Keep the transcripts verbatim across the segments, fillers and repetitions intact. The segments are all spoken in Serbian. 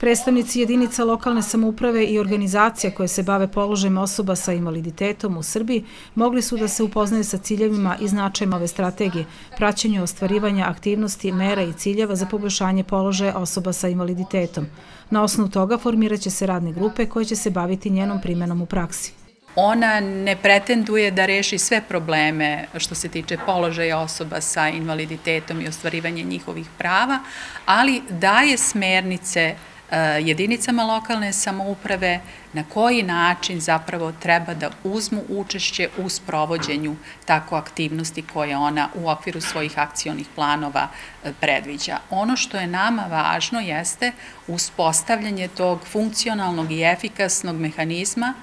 Predstavnici jedinica lokalne samouprave i organizacija koje se bave položajem osoba sa invaliditetom u Srbiji mogli su da se upoznaju sa ciljevima i značajem ove strategije, praćenju ostvarivanja aktivnosti, mera i ciljeva za poboljšanje položaja osoba sa invaliditetom. Na osnovu toga formirat će se radne grupe koje će se baviti njenom primenom u praksi. Ona ne pretenduje da reši sve probleme što se tiče položaja osoba sa invaliditetom i ostvarivanje njihovih prava, ali daje smernice jedinicama lokalne samouprave na koji način zapravo treba da uzmu učešće u sprovođenju tako aktivnosti koje ona u okviru svojih akcionih planova predviđa. Ono što je nama važno jeste uspostavljanje tog funkcionalnog i efikasnog mehanizma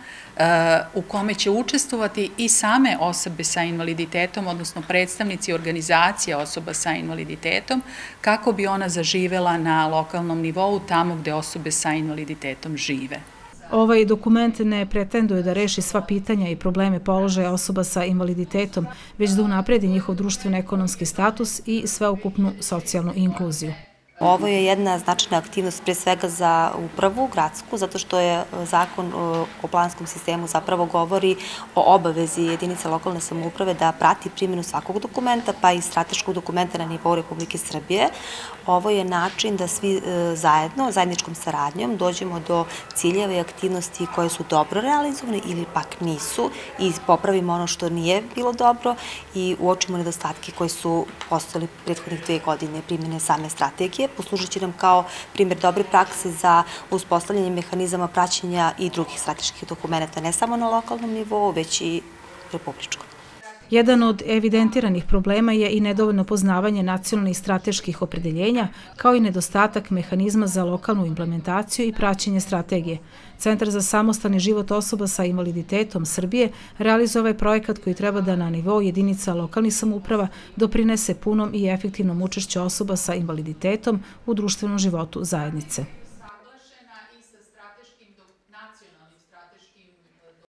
u kome će učestvovati i same osobe sa invaliditetom, odnosno predstavnici organizacije osoba sa invaliditetom, kako bi ona zaživela na lokalnom nivou tamo gde osobe sa invaliditetom žive. Ovaj dokument ne pretenduje da reši sva pitanja i probleme položaja osoba sa invaliditetom, već da unapredi njihov društveno-ekonomski status i sveukupnu socijalnu inkluziju. Ovo je jedna značajna aktivnost pre svega za upravu gradsku, zato što je zakon o planskom sistemu zapravo govori o obavezi jedinice lokalne samouprave da prati primjenu svakog dokumenta, pa i strateškog dokumenta na nivou Republike Srbije. Ovo je način da svi zajedno, zajedničkom saradnjom, dođemo do ciljeva i aktivnosti koje su dobro realizovane ili pak nisu i popravimo ono što nije bilo dobro i uočimo nedostatke koji su postojali prethodnih dve godine primjene same strategije. Poslužit će nam kao primjer dobre prakse za uspostavljanje mehanizama praćenja i drugih strateških dokumenta, ne samo na lokalnom nivou, već i republičkom. Jedan od evidentiranih problema je i nedovoljno poznavanje nacionalnih strateških opredeljenja, kao i nedostatak mehanizma za lokalnu implementaciju i praćenje strategije. Centar za samostalni život osoba sa invaliditetom Srbije realizuje ovaj projekat koji treba da na nivou jedinica lokalnih samouprava doprinese punom i efektivnom učešću osoba sa invaliditetom u društvenom životu zajednice.